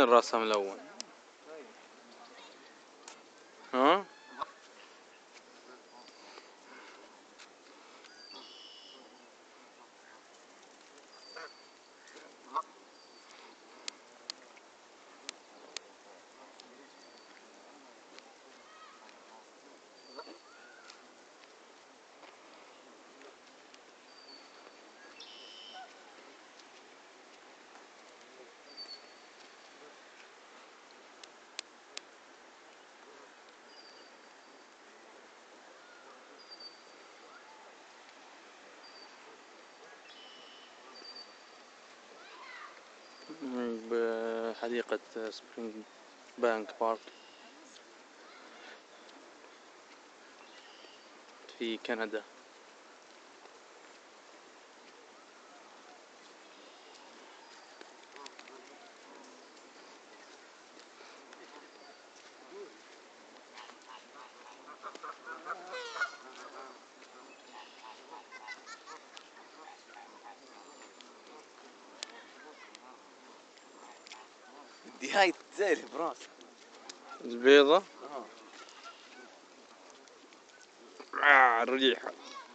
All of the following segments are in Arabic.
وين راسها ملون؟ ها؟ بحديقة سبرينج بانك بارك في كندا. دي هاي تزيل براسك البيضة الريحة.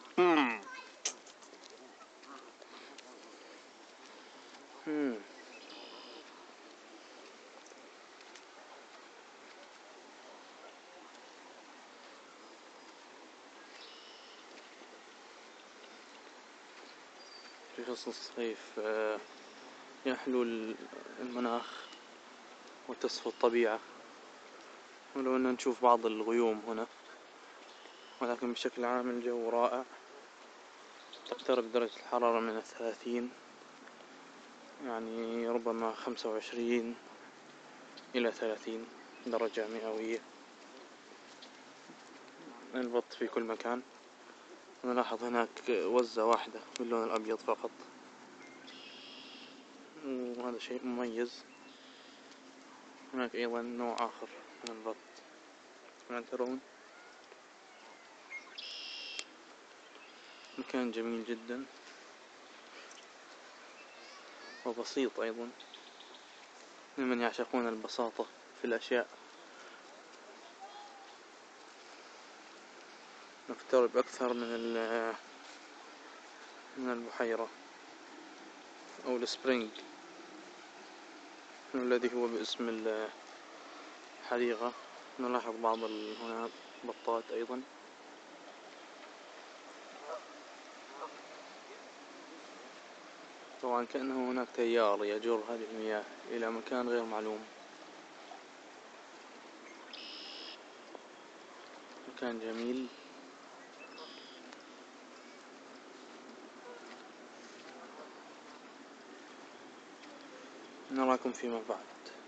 في فصل الصيف يحلو المناخ وتصفو الطبيعة، ولو أن نشوف بعض الغيوم هنا، ولكن بشكل عام الجو رائع. تقترب درجة الحرارة من 30، يعني ربما 25 إلى 30 درجة مئوية. البط في كل مكان. نلاحظ هناك وزة واحدة باللون الأبيض فقط، وهذا شيء مميز. هناك أيضا نوع آخر من البط كما ترون. مكان جميل جدا وبسيط أيضا لمن يعشقون البساطة في الأشياء. نقترب أكثر من البحيرة أو السبرينج الذي هو باسم الحديقة. نلاحظ بعض هنا بطات أيضا. طبعا كأنه هناك تيار يجر هذه المياه إلى مكان غير معلوم. مكان جميل. نراكم فيما بعد.